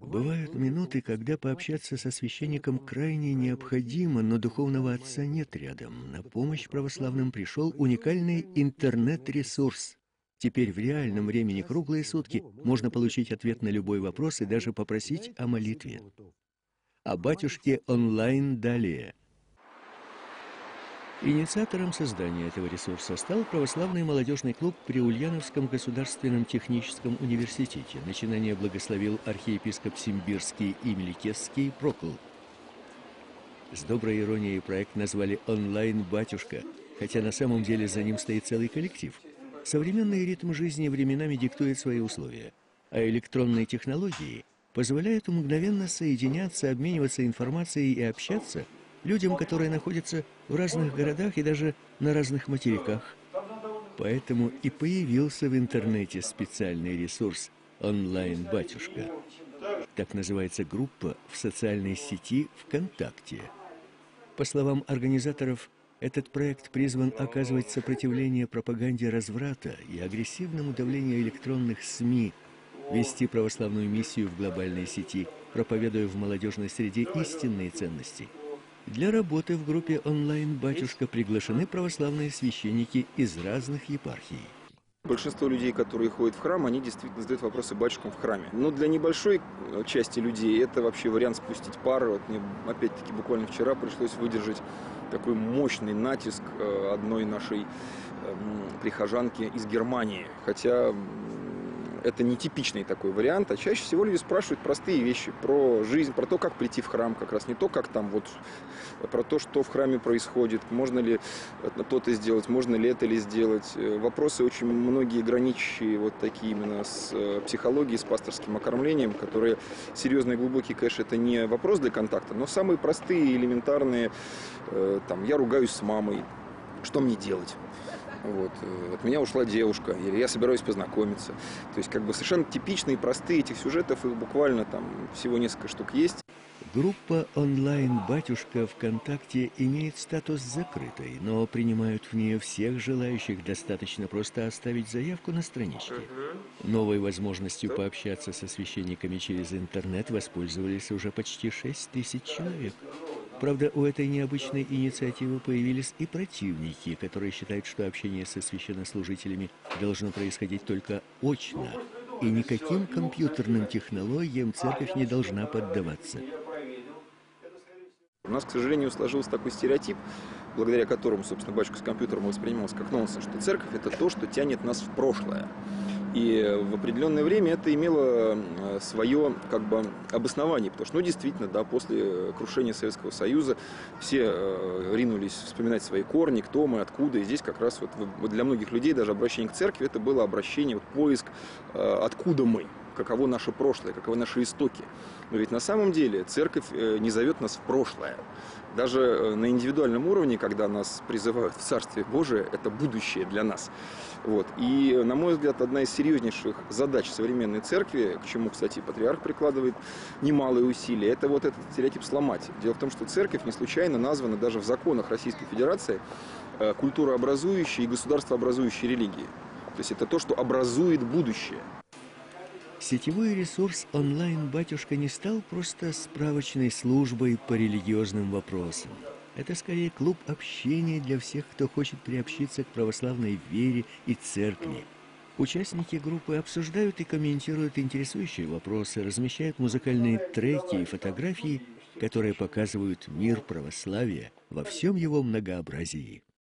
Бывают минуты, когда пообщаться со священником крайне необходимо, но духовного отца нет рядом. На помощь православным пришел уникальный интернет-ресурс. Теперь в реальном времени круглые сутки можно получить ответ на любой вопрос и даже попросить о молитве. О батюшке онлайн далее. Инициатором создания этого ресурса стал православный молодежный клуб при Ульяновском государственном техническом университете. Начинание благословил архиепископ Симбирский и Меликесский Прокл. С доброй иронией проект назвали «Онлайн-батюшка», хотя на самом деле за ним стоит целый коллектив. Современный ритм жизни временами диктует свои условия, а электронные технологии позволяют мгновенно соединяться, обмениваться информацией и общаться людям, которые находятся в разных городах и даже на разных материках. Поэтому и появился в интернете специальный ресурс «Онлайн-батюшка». Так называется группа в социальной сети ВКонтакте. По словам организаторов, этот проект призван оказывать сопротивление пропаганде разврата и агрессивному давлению электронных СМИ, вести православную миссию в глобальной сети, проповедуя в молодежной среде истинные ценности. Для работы в группе «Онлайн-батюшка» приглашены православные священники из разных епархий. Большинство людей, которые ходят в храм, они действительно задают вопросы батюшкам в храме. Но для небольшой части людей это вообще вариант спустить пар. Вот мне опять-таки буквально вчера пришлось выдержать такой мощный натиск одной нашей прихожанки из Германии. Хотя это не типичный такой вариант, а чаще всего люди спрашивают простые вещи про жизнь, про то, как прийти в храм, как раз не то, как там вот, про то, что в храме происходит, можно ли то-то сделать, можно ли это ли сделать. Вопросы очень многие граничащие вот такие именно с психологией, с пасторским окормлением, которые серьезный и глубокий, конечно, это не вопрос для контакта, но самые простые, элементарные, там, я ругаюсь с мамой, что мне делать? Вот. От меня ушла девушка, или я собираюсь познакомиться. То есть, как бы совершенно типичные, простые этих сюжетов, их буквально там всего несколько штук есть. Группа «Онлайн-батюшка» ВКонтакте имеет статус закрытой, но принимают в нее всех желающих, достаточно просто оставить заявку на страничке. Новой возможностью пообщаться со священниками через интернет воспользовались уже почти 6000 человек. Правда, у этой необычной инициативы появились и противники, которые считают, что общение со священнослужителями должно происходить только очно, и никаким компьютерным технологиям церковь не должна поддаваться. У нас, к сожалению, сложился такой стереотип, благодаря которому, собственно, батюшка с компьютером воспринимался как нонсенс, что церковь – это то, что тянет нас в прошлое. И в определенное время это имело свое как бы обоснование, потому что, ну, действительно, да, после крушения Советского Союза все ринулись вспоминать свои корни, кто мы, откуда, и здесь как раз вот для многих людей даже обращение к церкви – это было обращение, вот, поиск, откуда мы, каково наше прошлое, каковы наши истоки. Но ведь на самом деле церковь не зовет нас в прошлое. Даже на индивидуальном уровне, когда нас призывают в Царствие Божие, это будущее для нас. Вот. И, на мой взгляд, одна из серьезнейших задач современной церкви, к чему, кстати, патриарх прикладывает немалые усилия, это вот этот стереотип сломать. Дело в том, что церковь не случайно названа даже в законах Российской Федерации культурообразующей и государствообразующей религией. То есть это то, что образует будущее. Сетевой ресурс «Онлайн-батюшка» не стал просто справочной службой по религиозным вопросам. Это скорее клуб общения для всех, кто хочет приобщиться к православной вере и церкви. Участники группы обсуждают и комментируют интересующие вопросы, размещают музыкальные треки и фотографии, которые показывают мир православия во всем его многообразии.